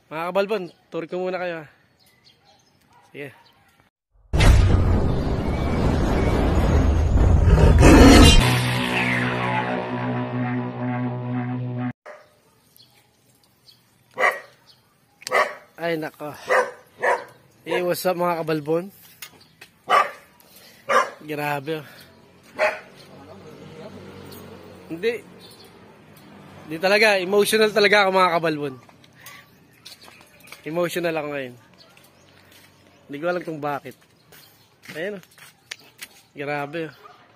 Mga kabalbon, tour ko muna kayo. Sige. Ay nako. Hey, what's up mga kabalbon? Grabe. Hindi talaga, emotional talaga ako mga kabalbon. Emotional ako ngayon. Hindi ko alam kung bakit. Ayan o. Grabe o.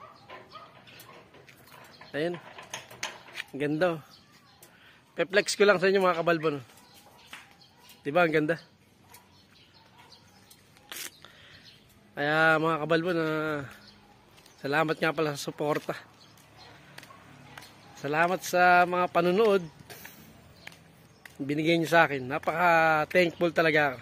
Ayan. Ang ganda o. Pe-flex ko lang sa inyo mga kabalbon. Diba ang ganda? Kaya mga kabalbon, salamat nga pala sa suporta. Salamat sa mga panunood binigay niyo sa akin. Napaka-thankful talaga ako.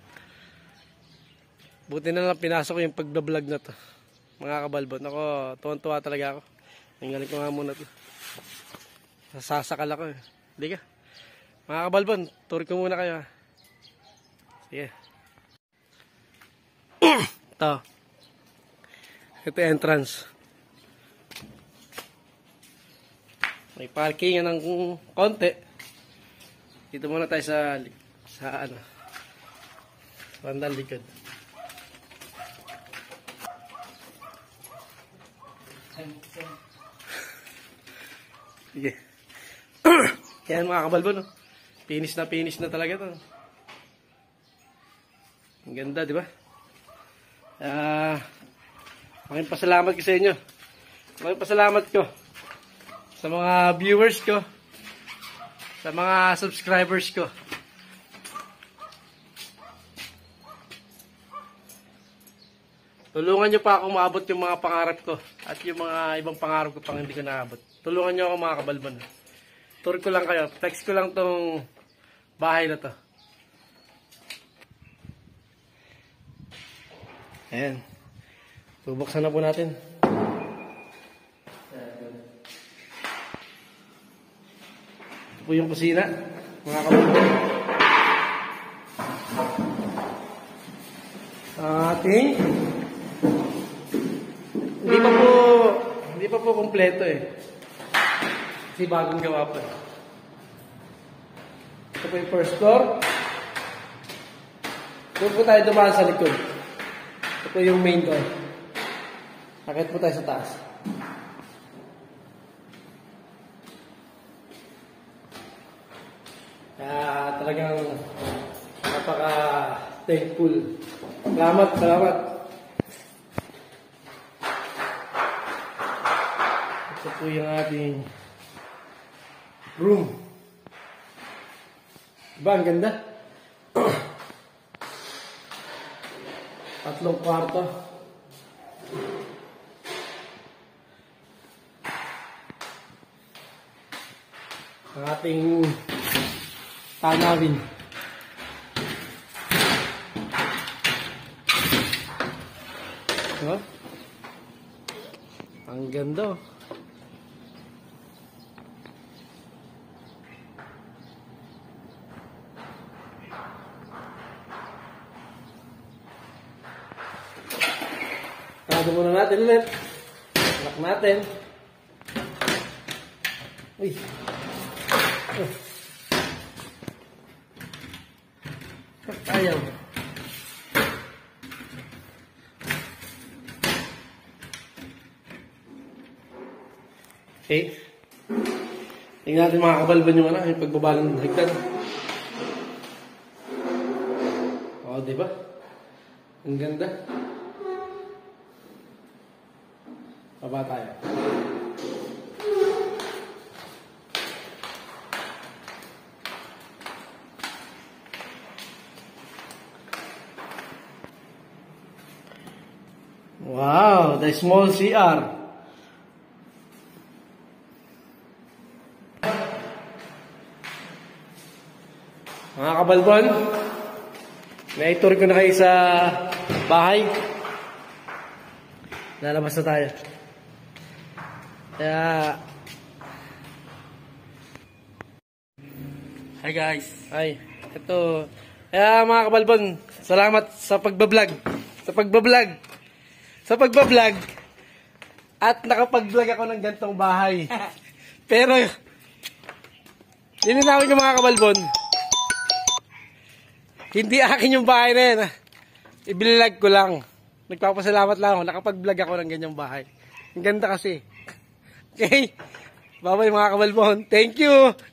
Buti na lang pinasok ko yung pagbablog na to. Mga kabalbon, ako, tuwan-tuwa talaga ako. Ang galing ko nga muna to. Sasakal ako eh. Hindi ka. Mga kabalbon, tour ko muna kayo. Sige. Ito entrance. May parkingan ng konti. Dito muna tayo sa ano, bandang likod. Sige. Yan mga kabalbon, no? Finish na talaga to. Ang ganda, di ba? Maraming pasalamat ko sa inyo. Maraming pasalamat ko sa mga viewers ko, sa mga subscribers ko. Tulungan nyo pa ako maabot yung mga pangarap ko at yung mga ibang pangarap ko pang hindi ko naabot. Tulungan nyo ako mga kabalbon. Tour ko lang kayo. Flex ko lang tong bahay na to. Ayan. Bubuksan na po natin. Ito po yung kusina, mga kabalbon. Ating hindi pa po kompleto eh. Kasi bagong gawa pa. Ito po yung first floor. Doon po tayo dumaan sa likod. Ito po yung main door. Akit po tayo sa taas. Kaya talagang napaka-thankful. Salamat. Ito po yung ating room. Diba ang ganda? 3 kwarto. Ang ating tanawin. Diba? Ang ganda. Tado muna natin ulit. Lock natin. Uy. Ayaw. Okay. Tingnan natin mga kabalban yung yung pagbabalang ng hagdan. O, diba? Ang ganda. Baba tayo. Wow, the small CR. Mga kabalbon, na-tour ko na kayo sa bahay. Lalabas na tayo. Kaya hi guys. Hi. Ito. Kaya mga kabalbon, salamat sa pagbablog. Sa pagbablog. At nakapag-vlog ako ng gantong bahay. Pero, lininawin ko mga kabalbon, hindi akin yung bahay na yan. Ibinilag ko lang. Nagpapasalamat lang ako. Nakapag-vlog ako ng ganyang bahay. Ang ganda kasi. Okay? Bye-bye mga kabalbon. Thank you!